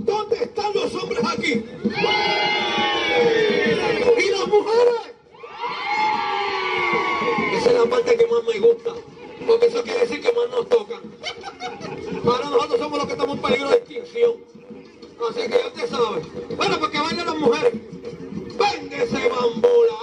¿Dónde están los hombres aquí? ¿Y las mujeres? Esa es la parte que más me gusta, porque eso quiere decir que más nos tocan. Ahora nosotros somos los que estamos en peligro de extinción. Así que ya usted sabe. Bueno, pues que bailen las mujeres. Véndese bambola.